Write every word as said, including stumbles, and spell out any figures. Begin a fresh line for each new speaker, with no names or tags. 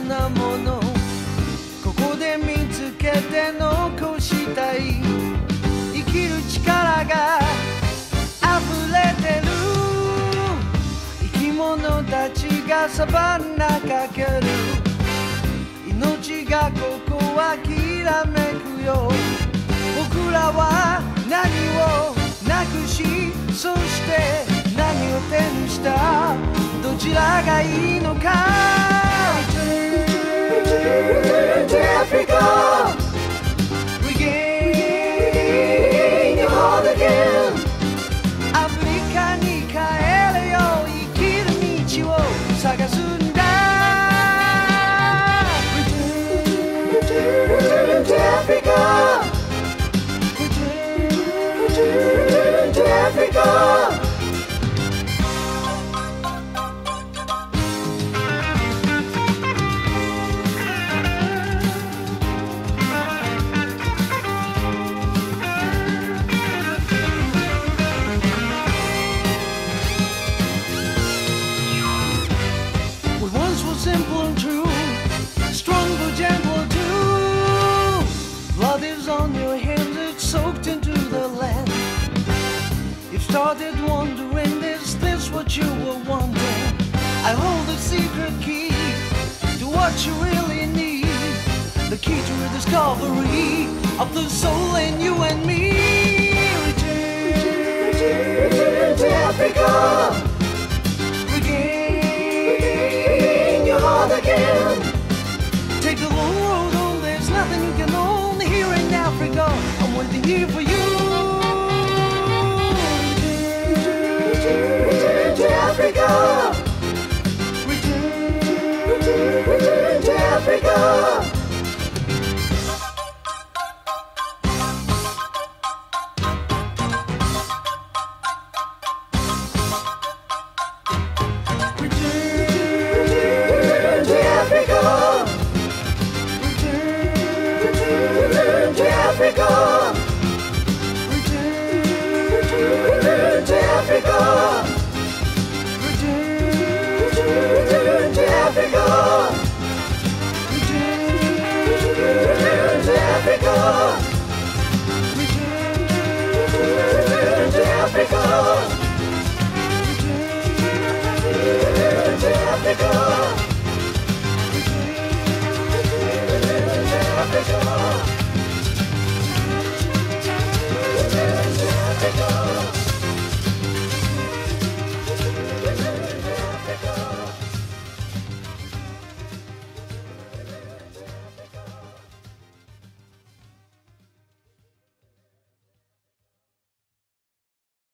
なものここで見つけて残したい生きる力が溢れてる生き物たちがサバンナかける命がここはきらめくよ僕らは何をなくしそして何を手にしたどちらがいいのか Return to Africa Regain your heart again アフリカに帰れよ生きる道を探すんだ Return to Africa Return to Africa Simple and true, strong but gentle too. Blood is on your hands, it's soaked into the land. You've started wondering, is this what you were wondering? I hold the secret key to what you really need. The key to the discovery of the soul in you and me. Return, return to Africa. Again. Take the long road home, there's nothing you can own here in Africa. I'm waiting here for you.